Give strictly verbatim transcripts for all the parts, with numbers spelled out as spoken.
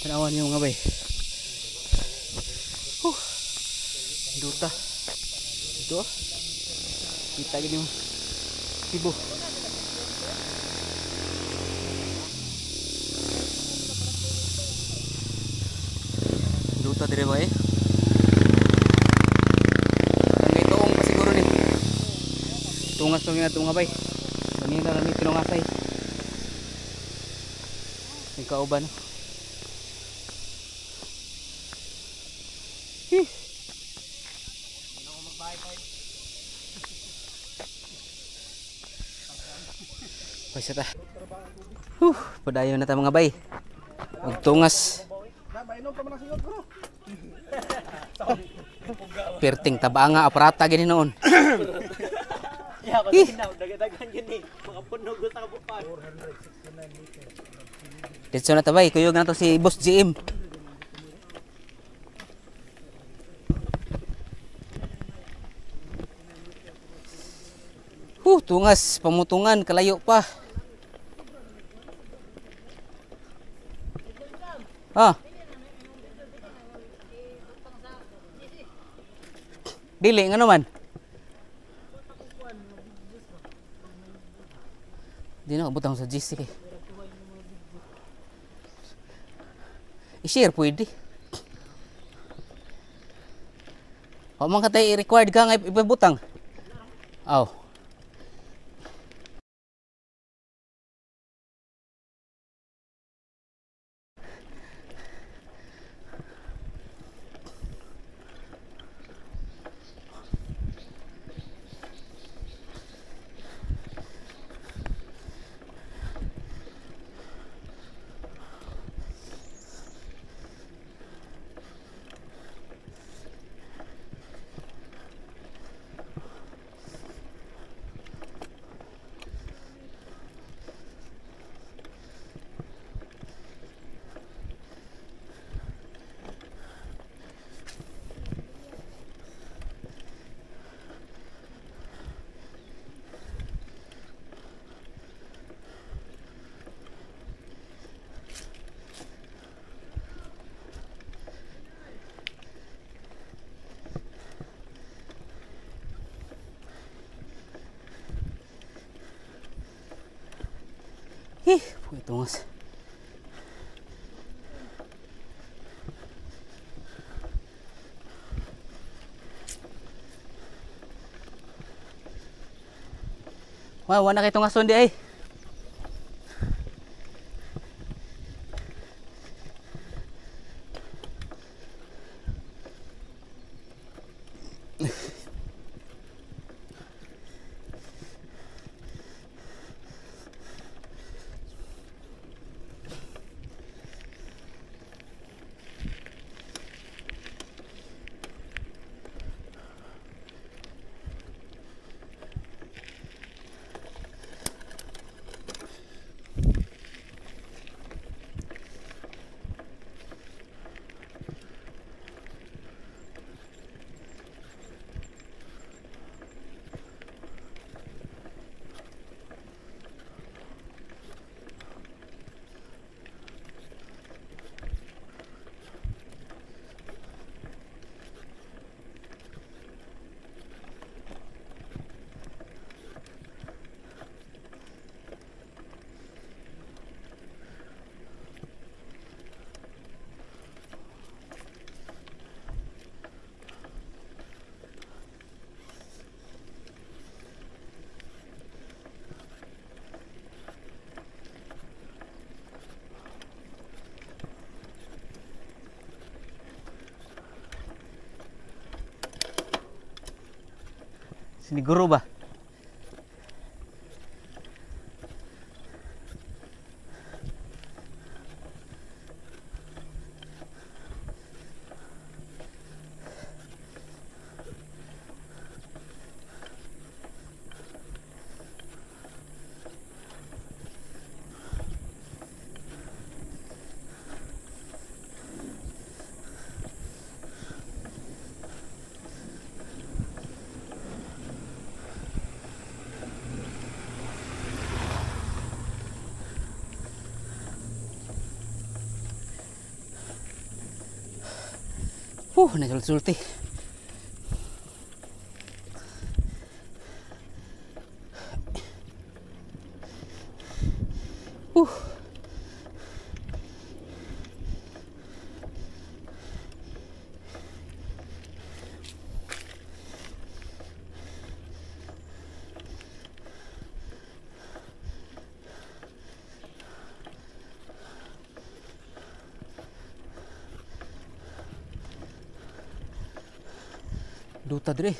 Tanawan niyo mga bay. Huh. Duta. Ito. Kita gini yung Cebu. Duta dire ba eh? May tuong pa siguro ni. Tungas lang natin mga bay. Kanina lang may tinungasay. May kauban. Hih. Pwesa ta. Huh, padayon na ta mga bay. Magtungas. Perting tabanga aparata gini noon. Ya, kasi na dagat-dagan gini. Mga punog sa kabupan. Dito na ta bay, kuyog na to si Boss G M. Huh, tungas, pamutungan, kalayo pa. Ah. Dili nga naman. Di na butang sa G C kay. I-share pwede. O man katay i-required ka nga ipabutang. Aw. Ih, tungas. Wah, wala kay tungason di ay. Siniguro ba? Huh, nagsulti. Huh. Duta dire.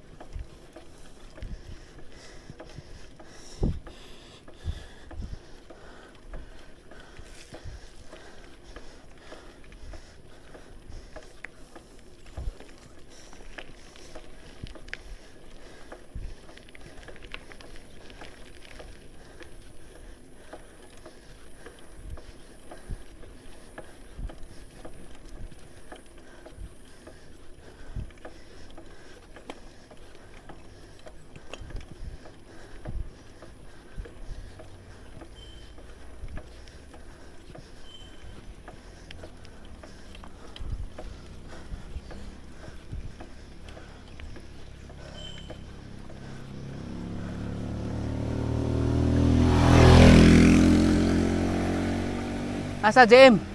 Asa J M?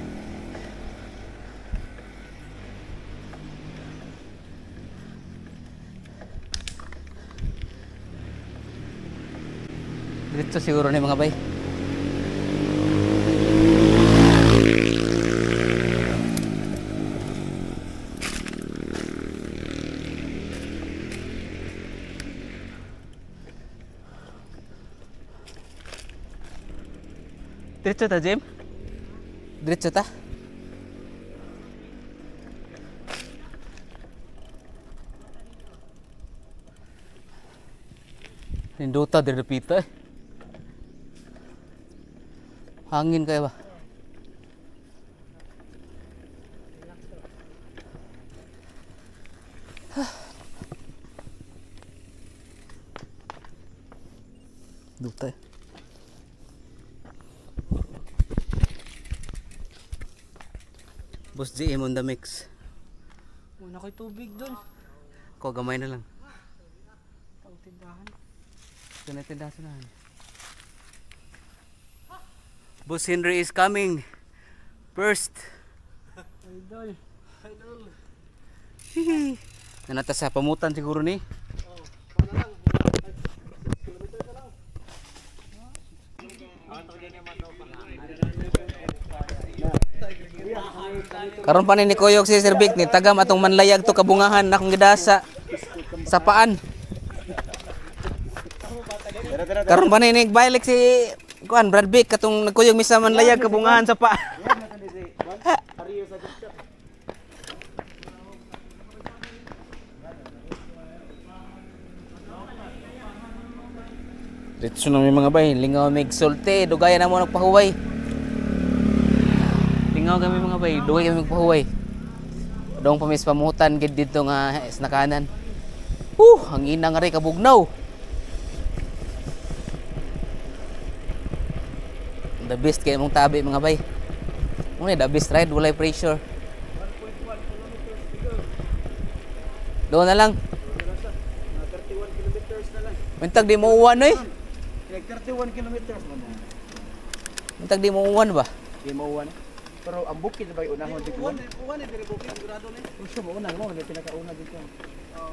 Dito siguro ni mga bay. Dito ta J M? Diretso ta. Ninduta dari pita eh. Hangin kayak ba? Duta eh. Boss J M on the mix. Muna ko'y tubig doon. Ko gamay na lang. Pagtindahan. Ganay tindahan na. Boss Henry is coming. First. Idol. Idol. Nanata sa pamutan siguro ni. Oh, para lang. Kilometer ka lang. Karon pa ni ni Koyok si Sir Vic ni tagam atong manlayag to kabungahan akong gidasa sa paan. Karon pa ni ni balik si kuan Brad Vic katong nagkuyog misa manlayag kabungahan sa paan. Dito na may mga bay, lingaw mig sulti, dugayan na mo nagpahuway. Lingaw kami mga bay, dugay kami nagpahuway. Dong pamis pamutan gid dito nga sa nakanan. Uh, ang ina nga ri kabugnaw. The best kay mong tabi mga bay. Mo ni the best ride, walay pressure. Doon na lang. thirty-one kilometers na lang. Mintag di mo uwan eh. thirty-one kilometers na lang. Mintag di mo uwan ba? Di mo uwan. Pero ang bukid ba yung unahon dito? Uwan, uwan eh, pero bukid, sigurado na eh. Gusto mo unang mo, may pinakauna dito. Oo.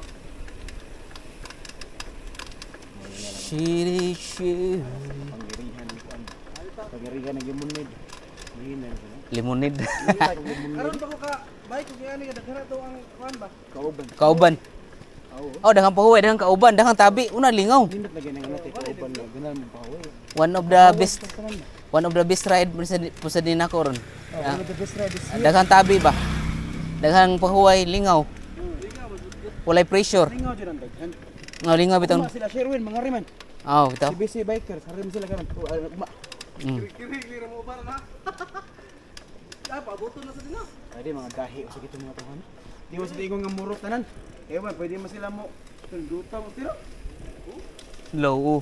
Shiri shiri. Pangirihan dito. Pangirihan ng limonid. Limonid. Karon pa ko ka, bike ko kaya ni daghana to ang kuan ba? Kauban. Kauban. Oh, daghang pahuway, daghang kauban, daghang tabi, una lingaw. Nindot lagi nang natin kauban na ganan mo pahuway. One of the best one of the best ride po sa din ako ron. One of the best ride is here. Daghang tabi ba? Daghang pahuway, lingaw. Walay pressure. Lingaw dyan ang daghan. Ngaw lingaw bitong. Uma sila Sherwin, mga riman. Oh, bitaw. Si B C Bikers, harim sila karon. Uma. Mm. Kiri-kiri mo ba na? Ah, pabuto na sa dina. Ay, mga dahi o sige itong mga tahan. Di mo sa tingong nga murot tanan. Ewan, pwede mo sila mo. Duta mo tiro. Low.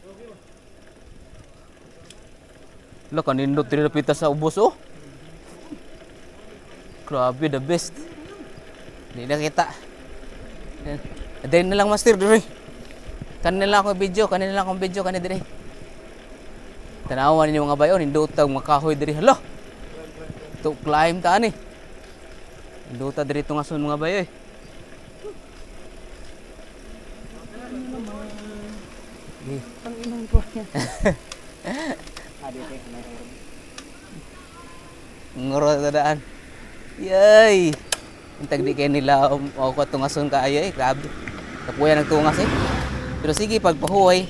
Lo kanindot diri pita sa ubos oh. Grabe the best. Di na kita. Adain na lang master diri. Kanin lang ako video, kanin lang akong video kanin diri. Tanawan ninyo mga bayon, indutag makahoy diri. Hala. To climb ta ani. Induta diri tong ason mga bayoy. Di. Ang inong ko yan. Adi kay Ngoro sa daan. Yay. Intag di kay nila o um, ko tungason kaayo eh, grabe. Kapuya nagtungas eh. Pero sige pagpahuway.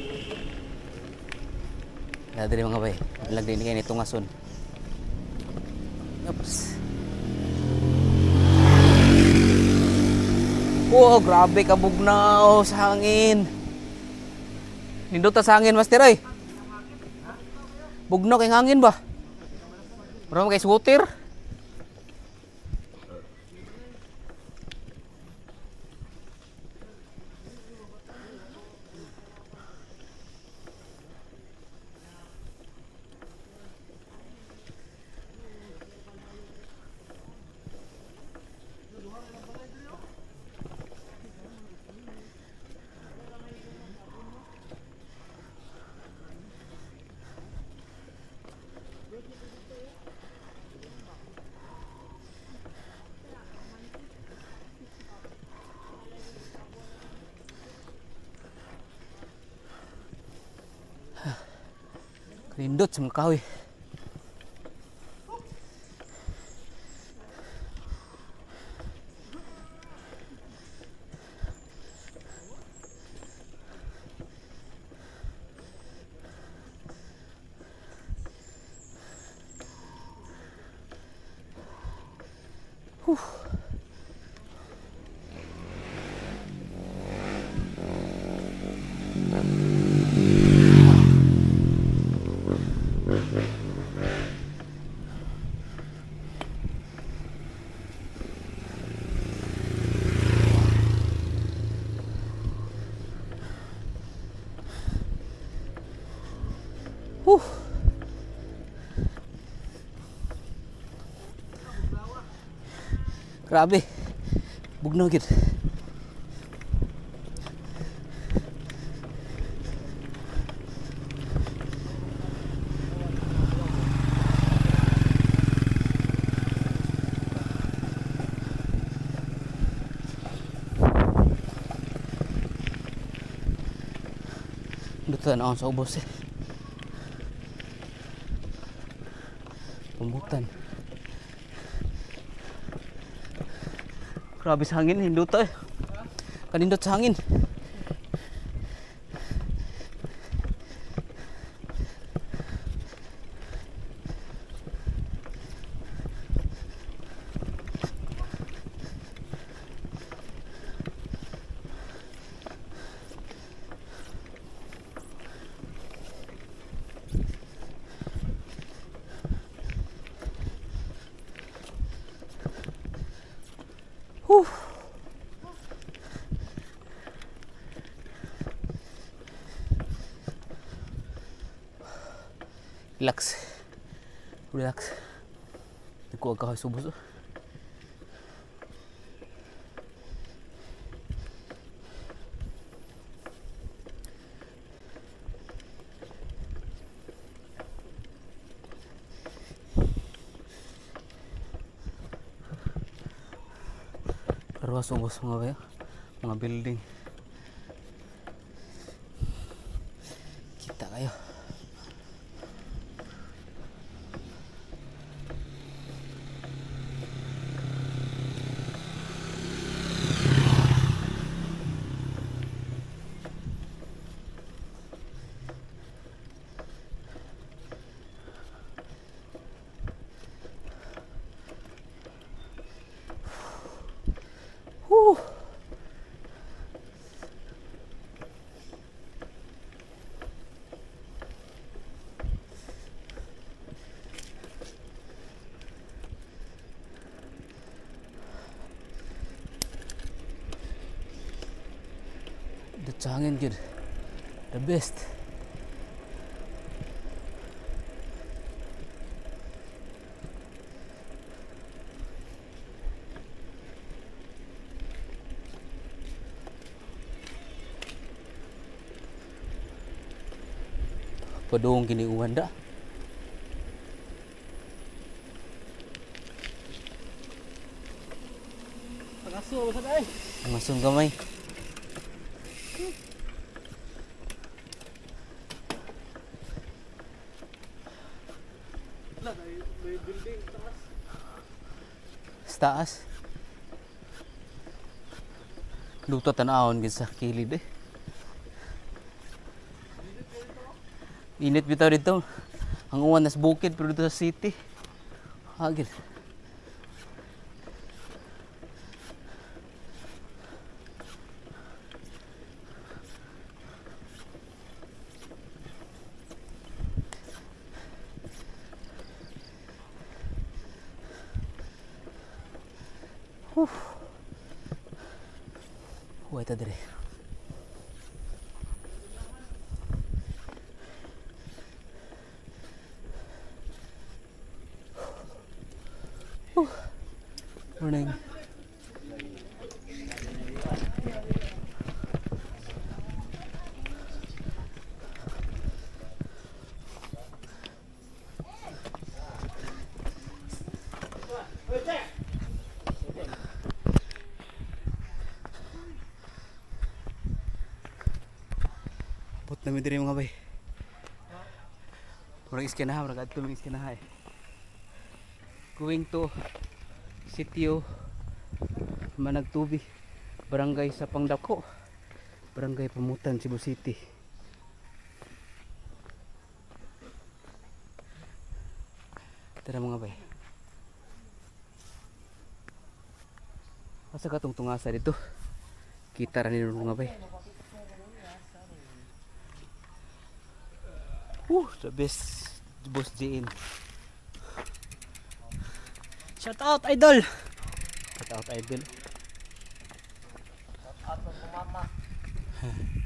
Dali mga bay. Lag din kay ni tungason. Oops. Oh, grabe ka bugnaw sa hangin. Nindot ta sa hangin master ay. Bugnaw kay hangin ba? Marami kay scooter. Rindot sa mga kahoy. Huh. Huh. Grabe. Bugnaw gid. Dito na ako sa ubos eh. Pembutan. Grabe sa hangin, hindot eh. Kanindot sa hangin. Huh. Relax. Relax. Nagkuha ka kayo subos. Ruas ubos mga bayo, mga building. Kita kayo. Whew. The Changin good, the best. Padung kini uwan da. Pagaso ba sa ay? Ang masun gamay. Wala, may may building taas. Sa taas. Luto tanawon gid sa kilid eh. Init bitaw dito. Ang uwan nas bukid pero dito sa city. Hagil. Huh. Huwag ito dire. Morning. Put namin diri mga bay. Murag iskinaha, murag adto mig iskinaha eh. Going to Sitio Managtubi, Barangay sa Pangdako, Barangay Pamutan, Cebu City. Tara mga bay. Asa ka tong tungasa dito? Kita ra nilo mga bay. Uh, the best Boss J N. Shout out idol. Shout out idol. Shout out sa mama.